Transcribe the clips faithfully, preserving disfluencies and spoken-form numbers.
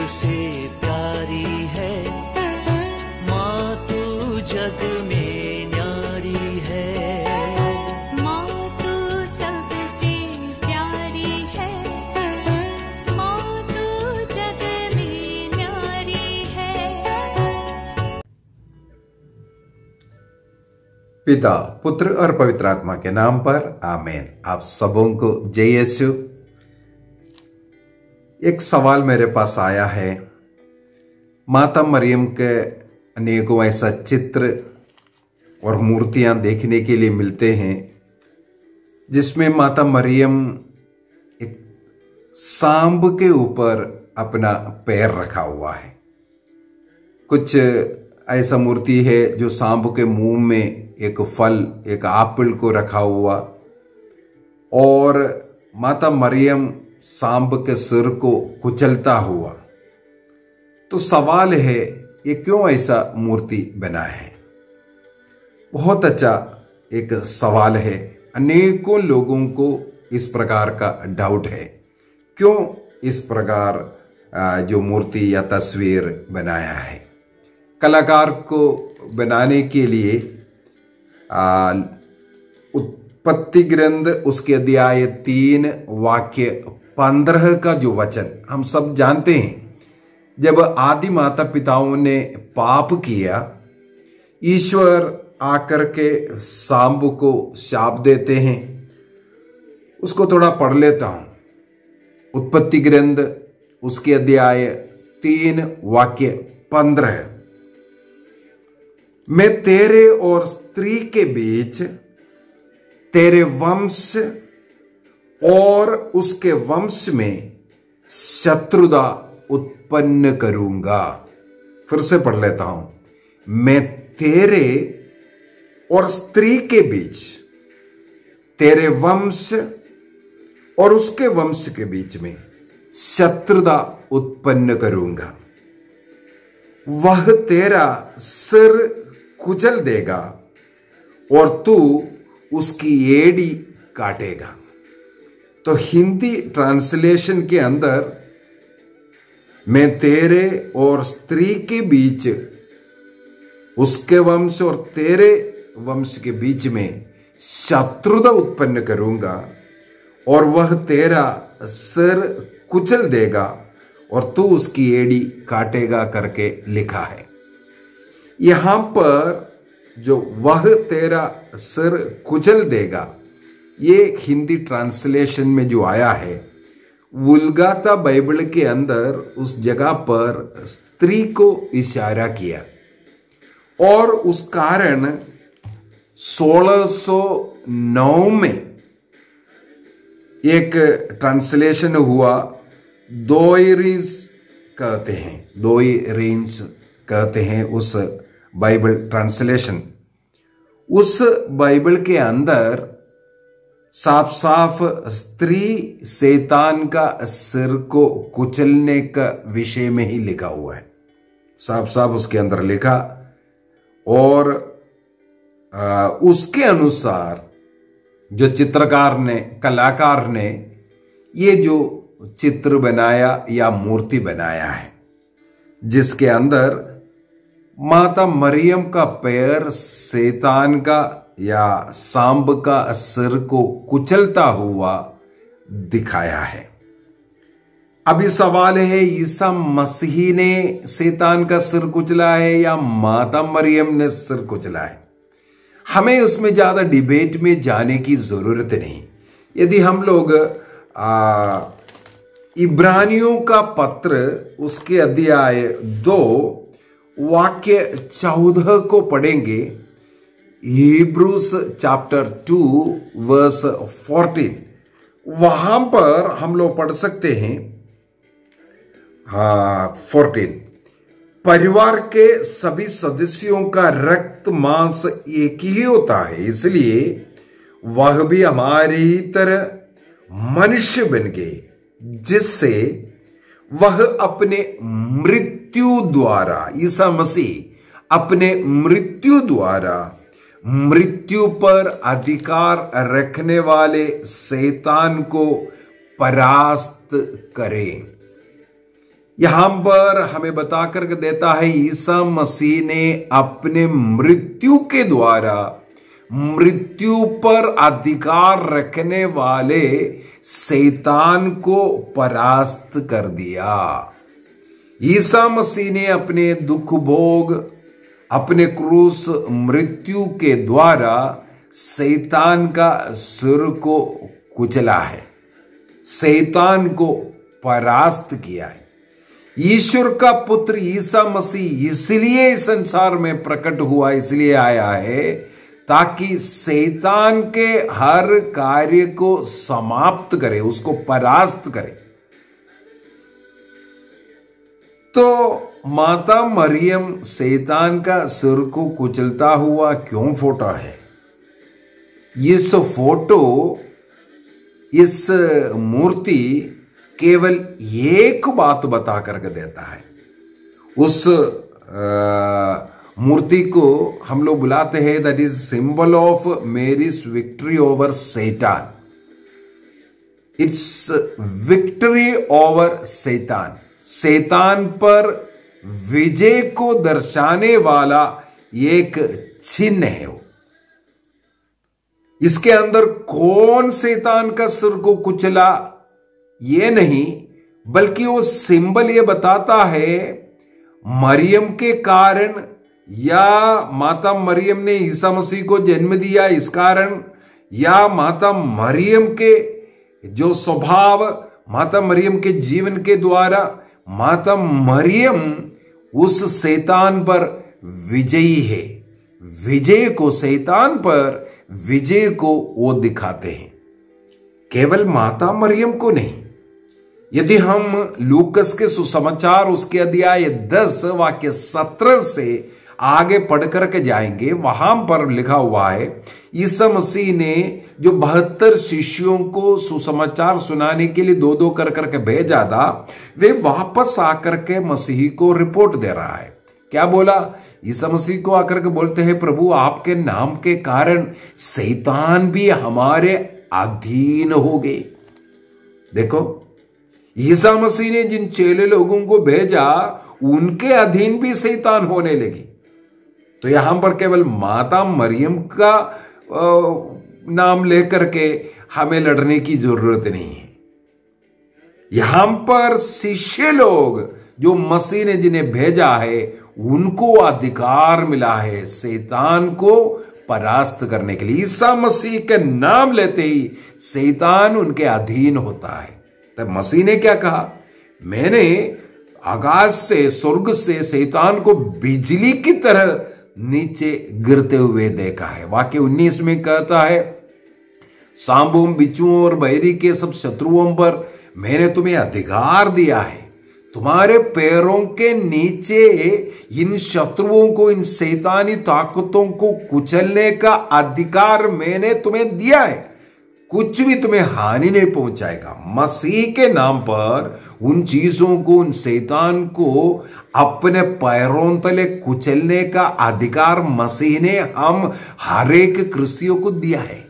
सबसे प्यारी है, माँ तू जग में न्यारी है। माँ तू सबसे प्यारी है, माँ तू जग में न्यारी है। पिता, पुत्र और पवित्र आत्मा के नाम पर आमीन। आप सबों को जय यीशु। एक सवाल मेरे पास आया है। माता मरियम के अनेकों ऐसा चित्र और मूर्तियां देखने के लिए मिलते हैं जिसमें माता मरियम एक सांब के ऊपर अपना पैर रखा हुआ है। कुछ ऐसा मूर्ति है जो सांब के मुंह में एक फल, एक एप्पल को रखा हुआ, और माता मरियम सांब के सिर को कुचलता हुआ। तो सवाल है, ये क्यों ऐसा मूर्ति बना है? बहुत अच्छा एक सवाल है। अनेकों लोगों को इस प्रकार का डाउट है, क्यों इस प्रकार जो मूर्ति या तस्वीर बनाया है। कलाकार को बनाने के लिए उत्पत्ति ग्रंथ उसके अध्याय तीन वाक्य पंद्रह का जो वचन हम सब जानते हैं। जब आदि माता पिताओं ने पाप किया, ईश्वर आकर के सांब को शाप देते हैं। उसको थोड़ा पढ़ लेता हूं। उत्पत्ति ग्रंथ उसके अध्याय तीन वाक्य पंद्रह। मैं तेरे और स्त्री के बीच तेरे वंश और उसके वंश में शत्रुता उत्पन्न करूंगा। फिर से पढ़ लेता हूं। मैं तेरे और स्त्री के बीच तेरे वंश और उसके वंश के बीच में शत्रुता उत्पन्न करूंगा। वह तेरा सिर कुचल देगा और तू उसकी एड़ी काटेगा। तो हिंदी ट्रांसलेशन के अंदर, मैं तेरे और स्त्री के बीच, उसके वंश और तेरे वंश के बीच में शत्रुता उत्पन्न करूंगा और वह तेरा सिर कुचल देगा और तू उसकी एड़ी काटेगा करके लिखा है। यहां पर जो वह तेरा सिर कुचल देगा, ये हिंदी ट्रांसलेशन में जो आया है, वुल्गाता बाइबल के अंदर उस जगह पर स्त्री को इशारा किया, और उस कारण सोलह सौ नौ में एक ट्रांसलेशन हुआ, दोइरिस कहते हैं, दोइरिंस कहते हैं उस बाइबल ट्रांसलेशन। उस बाइबल के अंदर साफ साफ स्त्री शैतान का सिर को कुचलने का विषय में ही लिखा हुआ है, साफ साफ उसके अंदर लिखा। और आ, उसके अनुसार जो चित्रकार ने, कलाकार ने ये जो चित्र बनाया या मूर्ति बनाया है, जिसके अंदर माता मरियम का पैर शैतान का या सांब का सिर को कुचलता हुआ दिखाया है। अभी सवाल है, ईसा मसीह ने शैतान का सिर कुचला है या माता मरियम ने सिर कुचला है? हमें उसमें ज्यादा डिबेट में जाने की जरूरत नहीं। यदि हम लोग आ, इब्रानियों का पत्र उसके अध्याय दो वाक्य चौदह को पढ़ेंगे, Hebrews chapter two verse fourteen, वहां पर हम लोग पढ़ सकते हैं। हाँ, फोर्टीन, परिवार के सभी सदस्यों का रक्त मांस एक ही होता है, इसलिए वह भी हमारी तरह मनुष्य बन गए, जिससे वह अपने मृत्यु द्वारा, ईसा मसीह अपने मृत्यु द्वारा मृत्यु पर अधिकार रखने वाले शैतान को परास्त करे। यहां पर हमें बता करके देता है ईसा मसीह ने अपने मृत्यु के द्वारा मृत्यु पर अधिकार रखने वाले शैतान को परास्त कर दिया। ईसा मसीह ने अपने दुख भोग, अपने क्रूस मृत्यु के द्वारा शैतान का सिर को कुचला है, शैतान को परास्त किया है। ईश्वर का पुत्र ईसा मसीह इसलिए इस संसार में प्रकट हुआ, इसलिए आया है ताकि शैतान के हर कार्य को समाप्त करे, उसको परास्त करे। तो माता मरियम शैतान का सिर को कुचलता हुआ क्यों फोटो है? इस फोटो, इस मूर्ति केवल एक बात बता करके देता है। उस आ, मूर्ति को हम लोग बुलाते हैं that is symbol of Mary's victory over सैतान। इट्स विक्ट्री ओवर सैतान, शैतान पर विजय को दर्शाने वाला एक चिन्ह है वो। इसके अंदर कौन शैतान का सिर को कुचला ये नहीं, बल्कि वो सिंबल ये बताता है मरियम के कारण, या माता मरियम ने ईसा मसीह को जन्म दिया इस कारण, या माता मरियम के जो स्वभाव, माता मरियम के जीवन के द्वारा माता मरियम उस शैतान पर विजयी है। विजय को, शैतान पर विजय को वो दिखाते हैं, केवल माता मरियम को नहीं। यदि हम लूकस के सुसमाचार उसके अध्याय दस वाक्य सत्रह से आगे पढ़ करके जाएंगे, वहां पर लिखा हुआ है ईसा मसीह ने जो बहत्तर शिष्यों को सुसमाचार सुनाने के लिए दो दो कर करके भेजा था, वे वापस आकर के मसीह को रिपोर्ट दे रहा है। क्या बोला? ईसा मसीह को आकर के बोलते हैं, प्रभु आपके नाम के कारण शैतान भी हमारे अधीन हो गए। देखो, ईसा मसीह ने जिन चेले लोगों को भेजा उनके अधीन भी शैतान होने लगी। तो यहां पर केवल माता मरियम का नाम लेकर के हमें लड़ने की जरूरत नहीं है। यहां पर शिष्य लोग जो मसीह ने जिन्हें भेजा है उनको अधिकार मिला है शैतान को परास्त करने के लिए। ईसा मसीह के नाम लेते ही शैतान उनके अधीन होता है। तब मसीह ने क्या कहा? मैंने आकाश से, स्वर्ग से शैतान को बिजली की तरह नीचे गिरते हुए देखा है। वाक्य उन्नीस में कहता है, सांबों, बिच्छुओं और बहरी के सब शत्रुओं पर मैंने तुम्हें अधिकार दिया है। तुम्हारे पैरों के नीचे इन शत्रुओं को, इन शैतानी ताकतों को कुचलने का अधिकार मैंने तुम्हें दिया है। कुछ भी तुम्हें हानि नहीं पहुंचाएगा। मसीह के नाम पर उन चीजों को, उन शैतान को अपने पैरों तले कुचलने का अधिकार मसीह ने हम हर एक क्रिस्तियों को दिया है।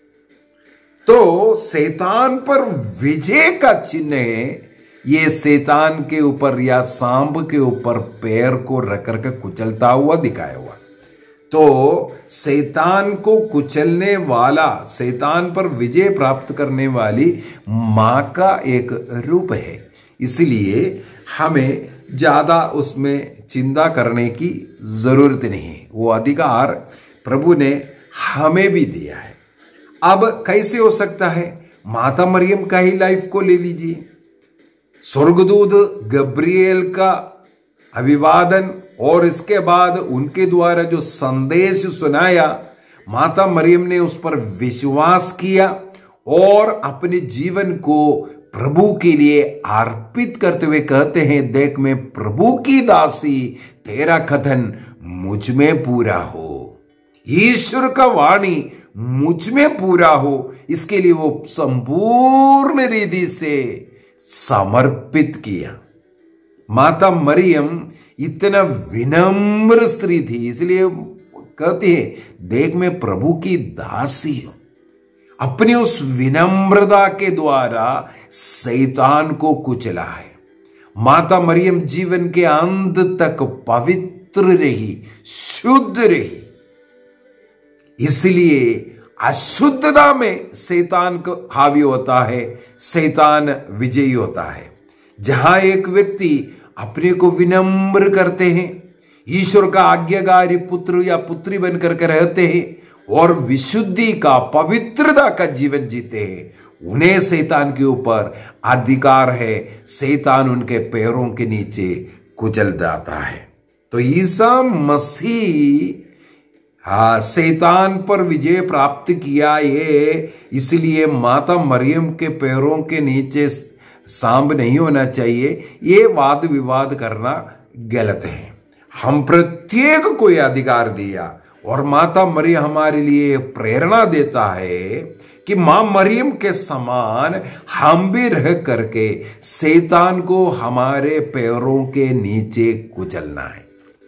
तो शैतान पर विजय का चिन्ह है ये शैतान के ऊपर या सांप के ऊपर पैर को रख करके कुचलता हुआ दिखाया हुआ। तो शैतान को कुचलने वाला, शैतान पर विजय प्राप्त करने वाली मां का एक रूप है। इसलिए हमें ज्यादा उसमें चिंता करने की जरूरत नहीं है। वो अधिकार प्रभु ने हमें भी दिया है। अब कैसे हो सकता है? माता मरियम का ही लाइफ को ले लीजिए। स्वर्गदूत गब्रिएल का अभिवादन और इसके बाद उनके द्वारा जो संदेश सुनाया, माता मरियम ने उस पर विश्वास किया और अपने जीवन को प्रभु के लिए अर्पित करते हुए कहते हैं, देख मैं प्रभु की दासी, तेरा कथन मुझ में पूरा हो। ईश्वर का वाणी मुझ में पूरा हो, इसके लिए वो संपूर्ण रीति से समर्पित किया। माता मरियम इतना विनम्र स्त्री थी, इसलिए कहती है, देख मैं प्रभु की दासी हूं। अपनी उस विनम्रता के द्वारा शैतान को कुचला है। माता मरियम जीवन के अंत तक पवित्र रही, शुद्ध रही। इसलिए अशुद्धता में शैतान को हावी होता है, शैतान विजयी होता है। जहां एक व्यक्ति अपने को विनम्र करते हैं, ईश्वर का आज्ञाकारी पुत्र या पुत्री बनकर के रहते हैं और विशुद्धि का, पवित्रता का जीवन जीते हैं, उन्हें शैतान के ऊपर अधिकार है। शैतान उनके पैरों के नीचे कुचल जाता है। तो ईसा मसीह हाँ शैतान पर विजय प्राप्त किया, ये इसलिए माता मरियम के पैरों के नीचे सांप नहीं होना चाहिए। ये वाद विवाद करना गलत है। हम प्रत्येक को यह अधिकार दिया और माता मरियम हमारे लिए प्रेरणा देता है कि मां मरियम के समान हम भी रह करके शैतान को हमारे पैरों के नीचे कुचलना है।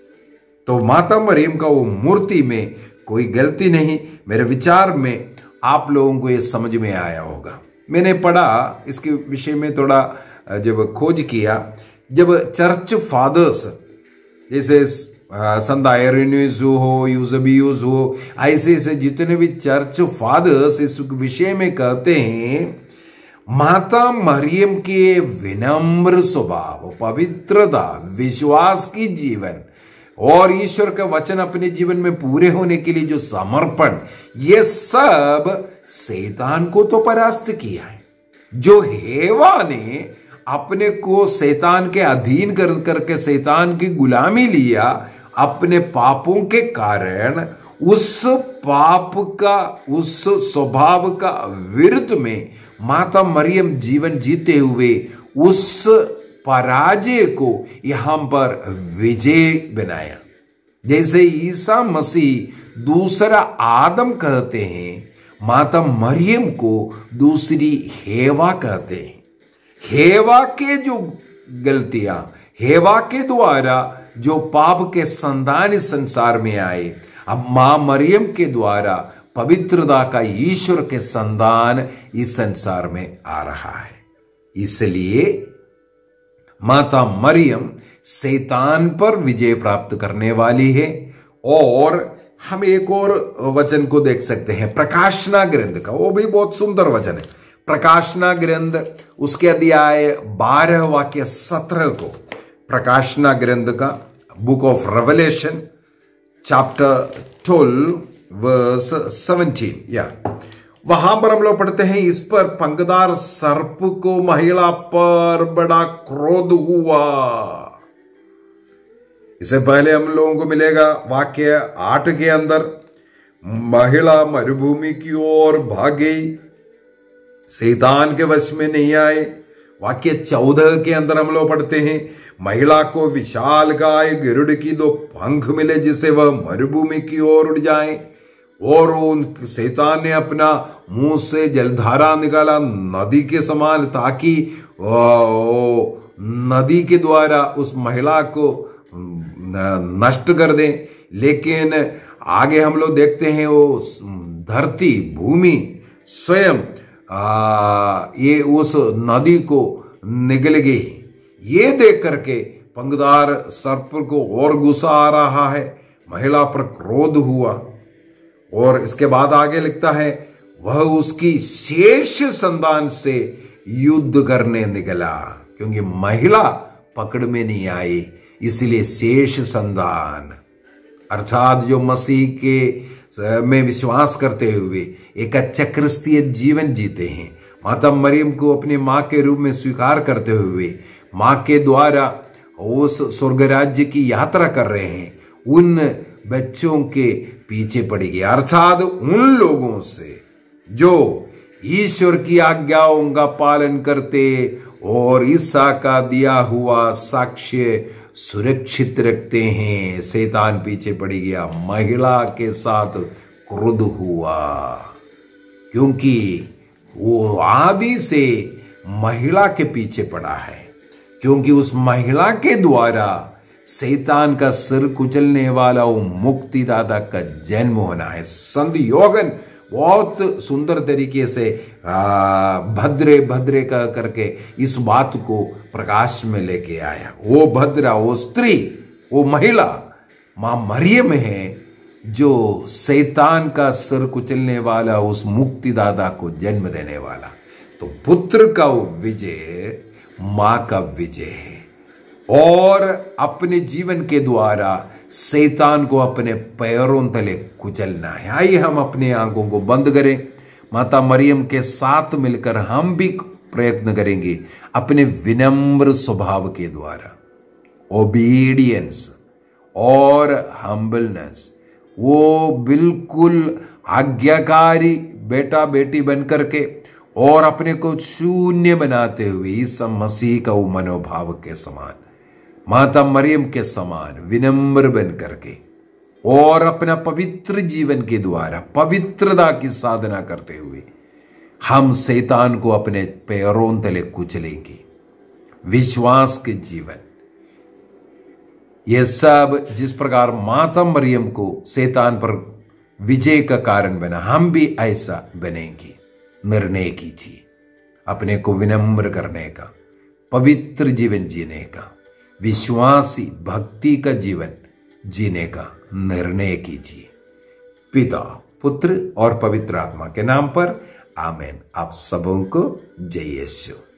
तो माता मरियम का वो मूर्ति में कोई गलती नहीं। मेरे विचार में आप लोगों को ये समझ में आया होगा। मैंने पढ़ा इसके विषय में थोड़ा, जब खोज किया, जब चर्च फादर्स जैसे संत आयरनियस हो, यूसेबियस हो, ऐसे ऐसे जितने भी चर्च फादर्स इस विषय में कहते हैं, माता मरियम के विनम्र स्वभाव, पवित्रता, विश्वास की जीवन और ईश्वर का वचन अपने जीवन में पूरे होने के लिए जो समर्पण, ये सब शैतान को तो परास्त किया है। जो हेवा ने अपने को शैतान के अधीन कर करके शैतान की गुलामी लिया, अपने पापों के कारण उस पाप का, उस स्वभाव का विरुद्ध में माता मरियम जीवन जीते हुए उस पराजय को यहां पर विजय बनाया। जैसे ईसा मसीह दूसरा आदम कहते हैं, माता मरियम को दूसरी हेवा कहते हैं। हेवा के जो गलतियां, हेवा के द्वारा जो पाप के संतान इस संसार में आए, अब मां मरियम के द्वारा पवित्रता का ईश्वर के संतान इस संसार में आ रहा है। इसलिए माता मरियम शैतान पर विजय प्राप्त करने वाली है। और हम एक और वचन को देख सकते हैं, प्रकाशना ग्रंथ का, वो भी बहुत सुंदर वचन है। प्रकाशना ग्रंथ उसके अध्याय बारह वाक्य सत्रह को, प्रकाशना ग्रंथ का book of revelation chapter twelve verse seventeen, या वहां पर हम लोग पढ़ते हैं, इस पर पंखदार सर्प को महिला पर बड़ा क्रोध हुआ। इससे पहले हम लोगों को मिलेगा वाक्य आठ के अंदर, महिला मरुभूमि की ओर भाग गई, शैतान के वश में नहीं आए। वाक्य चौदह के अंदर हम लोग पढ़ते हैं, महिला को विशाल गाय गरुड़ की दो पंख मिले जिससे वह मरुभूमि की ओर उड़ जाए, और उन शैतान ने अपना मुंह से जलधारा निकाला नदी के समान, ताकि नदी के द्वारा उस महिला को नष्ट कर दें। लेकिन आगे हम लोग देखते हैं वो धरती, भूमि स्वयं आ, ये उस नदी को निगल गई। ये देख करके पंखदार सर्प को और गुस्सा आ रहा है, महिला पर क्रोध हुआ। और इसके बाद आगे लिखता है, वह उसकी शेष संतान से युद्ध करने निकला, क्योंकि महिला पकड़ में नहीं आई, इसलिए शेष संतान अर्थात जो मसीह के में विश्वास करते हुए एक अच्छा क्रिस्तीय जीवन जीते हैं, माता मरियम को अपनी मां के रूप में स्वीकार करते हुए मां के द्वारा उस स्वर्ग राज्य की यात्रा कर रहे हैं, उन बच्चों के पीछे पड़ेगी। अर्थात उन लोगों से जो ईश्वर की आज्ञाओं का पालन करते और ईसा का दिया हुआ साक्ष्य सुरक्षित रखते हैं, शैतान पीछे पड़ गया। महिला के साथ क्रोध हुआ, क्योंकि वो आदि से महिला के पीछे पड़ा है, क्योंकि उस महिला के द्वारा शैतान का सिर कुचलने वाला वो मुक्तिदाता का जन्म होना है। संत योहन बहुत सुंदर तरीके से आ, भद्रे भद्रे का करके इस बात को प्रकाश में लेके आया। वो भद्रा, वो स्त्री, वो महिला मां मरियम है जो शैतान का सिर कुचलने वाला, उस मुक्तिदाता को जन्म देने वाला। तो पुत्र का विजय मां का विजय है और अपने जीवन के द्वारा शैतान को अपने पैरों तले कुचलना है। आइए हम अपने आंखों को बंद करें, माता मरियम के साथ मिलकर हम भी प्रयत्न करेंगे अपने विनम्र स्वभाव के द्वारा, ओबीडियंस और हम्बलनेस, वो बिल्कुल आज्ञाकारी बेटा बेटी बन करके और अपने को शून्य बनाते हुए इस मसीह का वो मनोभाव के समान, माता मरियम के समान विनम्र बन करके और अपना पवित्र जीवन के द्वारा पवित्रता की साधना करते हुए हम शैतान को अपने पैरों तले कुचलेंगे। विश्वास के जीवन, यह सब जिस प्रकार माता मरियम को शैतान पर विजय का कारण बना, हम भी ऐसा बनेंगे। निर्णय कीजिए अपने को विनम्र करने का, पवित्र जीवन जीने का, विश्वासी भक्ति का जीवन जीने का निर्णय कीजिए। पिता, पुत्र और पवित्र आत्मा के नाम पर आमीन। आप सबों को जय यीशु।